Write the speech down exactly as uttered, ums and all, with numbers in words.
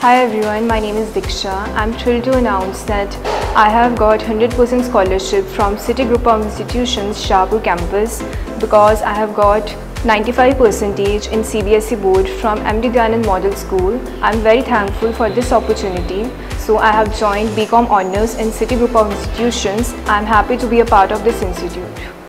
Hi everyone, my name is Diksha. I'm thrilled to announce that I have got one hundred percent scholarship from City Group of Institutions, Shahpur campus, because I have got ninety-five percent in C B S E board from M D Dyanand Model School. I'm very thankful for this opportunity. So I have joined B Com Honours in City Group of Institutions. I'm happy to be a part of this institute.